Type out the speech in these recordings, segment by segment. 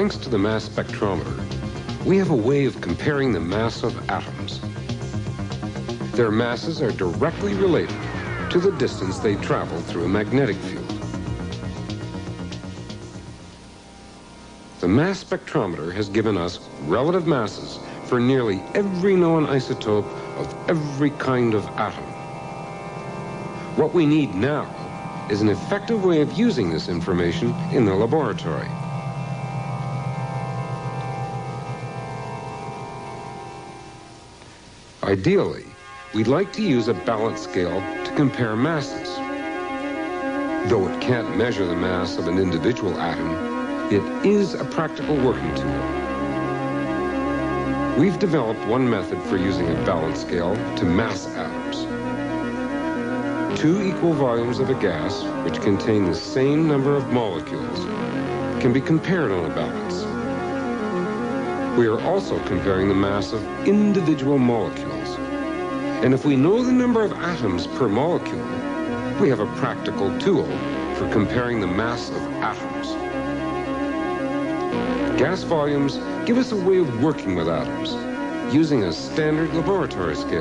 Thanks to the mass spectrometer, we have a way of comparing the mass of atoms. Their masses are directly related to the distance they travel through a magnetic field. The mass spectrometer has given us relative masses for nearly every known isotope of every kind of atom. What we need now is an effective way of using this information in the laboratory. Ideally, we'd like to use a balance scale to compare masses. Though it can't measure the mass of an individual atom, it is a practical working tool. We've developed one method for using a balance scale to mass atoms. Two equal volumes of a gas, which contain the same number of molecules, can be compared on a balance. We are also comparing the mass of individual molecules. And if we know the number of atoms per molecule, we have a practical tool for comparing the mass of atoms. Gas volumes give us a way of working with atoms, using a standard laboratory scale.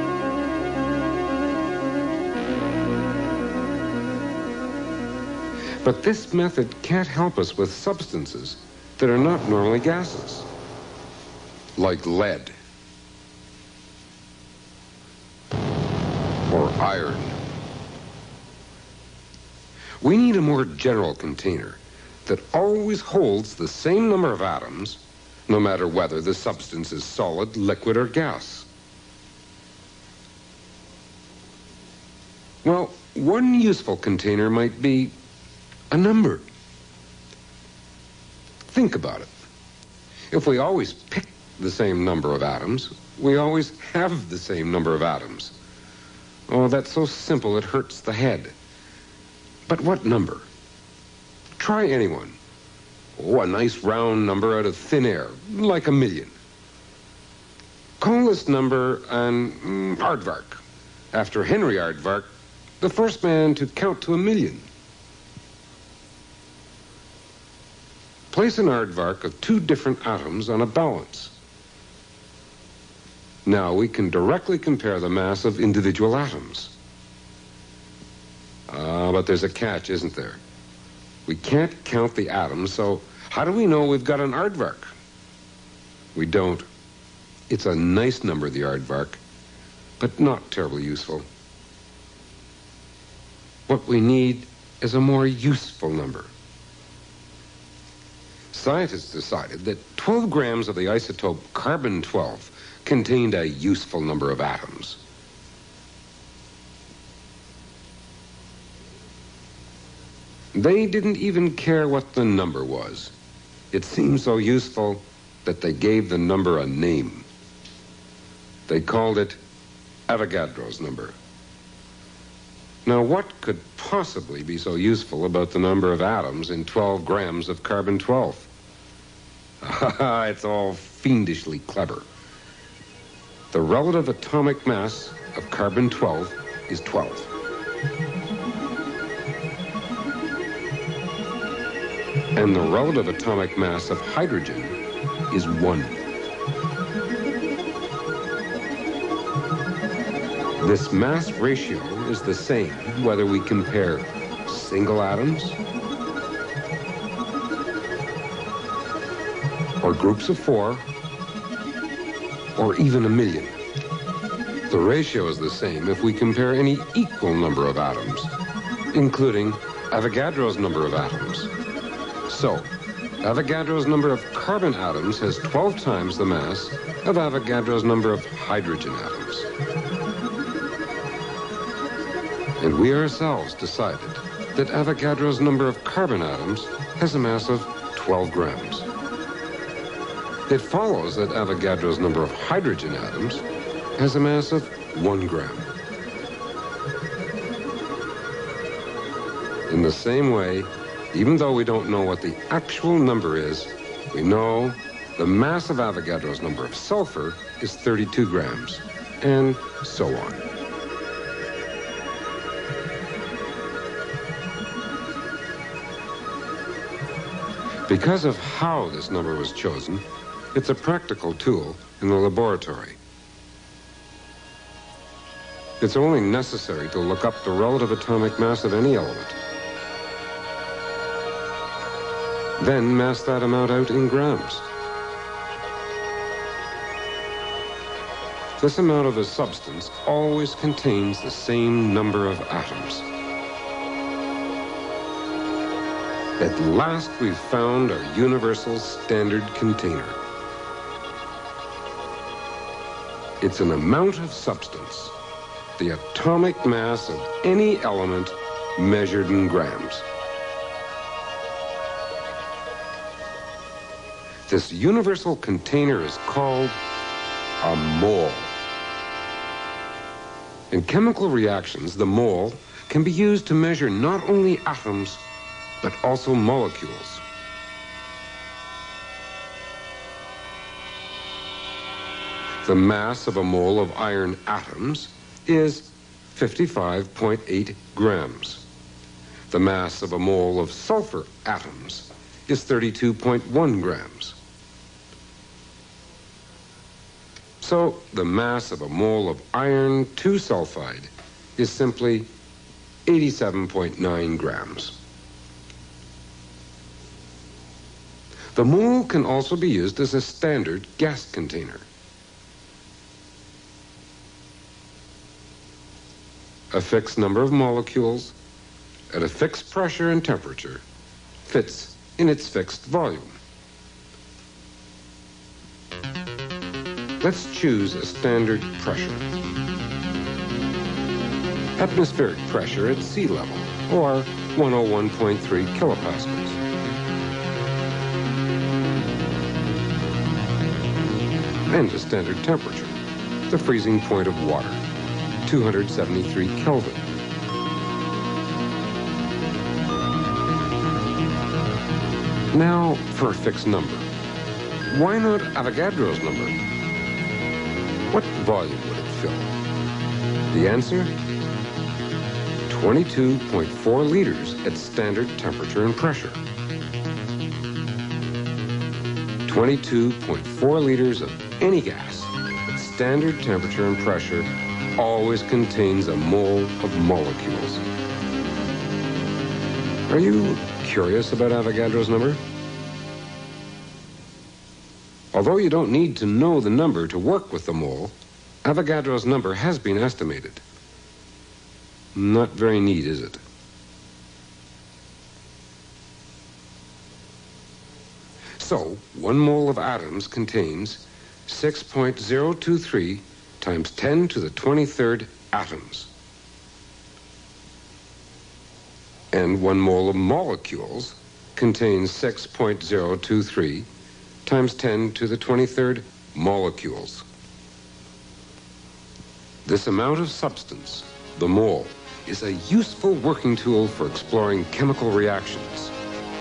But this method can't help us with substances that are not normally gases, like lead or iron. We need a more general container that always holds the same number of atoms, no matter whether the substance is solid, liquid, or gas. Well, one useful container might be a number. Think about it. If we always pick the same number of atoms, we always have the same number of atoms. Oh, that's so simple it hurts the head. But what number? Try anyone. Oh, a nice round number out of thin air, like 1,000,000. Call this number an aardvark, after Henry Aardvark, the first man to count to 1,000,000. Place an aardvark of two different atoms on a balance. Now we can directly compare the mass of individual atoms. But there's a catch, isn't there? We can't count the atoms, so how do we know we've got an aardvark? We don't. It's a nice number, the aardvark, but not terribly useful. What we need is a more useful number. Scientists decided that 12 grams of the isotope carbon-12 contained a useful number of atoms. They didn't even care what the number was. It seemed so useful that they gave the number a name. They called it Avogadro's number. Now, what could possibly be so useful about the number of atoms in 12 grams of carbon-12? It's all fiendishly clever. The relative atomic mass of carbon-12 is 12. And the relative atomic mass of hydrogen is 1. This mass ratio is the same whether we compare single atoms or groups of 4 or even 1,000,000. The ratio is the same if we compare any equal number of atoms, including Avogadro's number of atoms. So, Avogadro's number of carbon atoms has 12 times the mass of Avogadro's number of hydrogen atoms. And we ourselves decided that Avogadro's number of carbon atoms has a mass of 12 grams. It follows that Avogadro's number of hydrogen atoms has a mass of 1 gram. In the same way, even though we don't know what the actual number is, we know the mass of Avogadro's number of sulfur is 32 grams, and so on. Because of how this number was chosen, it's a practical tool in the laboratory. It's only necessary to look up the relative atomic mass of any element. Then mass that amount out in grams. This amount of a substance always contains the same number of atoms. At last, we've found our universal standard container. It's an amount of substance, the atomic mass of any element measured in grams. This universal container is called a mole. In chemical reactions, the mole can be used to measure not only atoms, but also molecules. The mass of a mole of iron atoms is 55.8 grams. The mass of a mole of sulfur atoms is 32.1 grams. So the mass of a mole of iron 2-sulfide is simply 87.9 grams. The mole can also be used as a standard gas container. A fixed number of molecules at a fixed pressure and temperature fits in its fixed volume. Let's choose a standard pressure. Atmospheric pressure at sea level, or 101.3 kilopascals. And a standard temperature, the freezing point of water, 273 Kelvin. Now for a fixed number. Why not Avogadro's number? What volume would it fill? The answer? 22.4 liters at standard temperature and pressure. 22.4 liters of any gas at standard temperature and pressure always contains a mole of molecules. Are you curious about Avogadro's number? Although you don't need to know the number to work with the mole, Avogadro's number has been estimated. Not very neat, is it? So, 1 mole of atoms contains 6.023 times 10 to the 23rd atoms. And 1 mole of molecules contains 6.023 times 10 to the 23rd molecules. This amount of substance, the mole, is a useful working tool for exploring chemical reactions.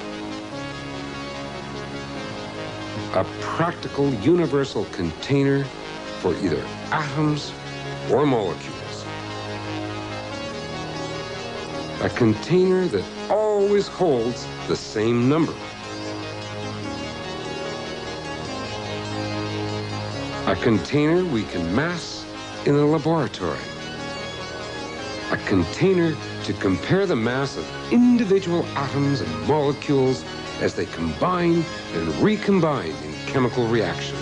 A practical universal container for either atoms or molecules. A container that always holds the same number. A container we can mass in a laboratory. A container to compare the mass of individual atoms and molecules as they combine and recombine in chemical reactions.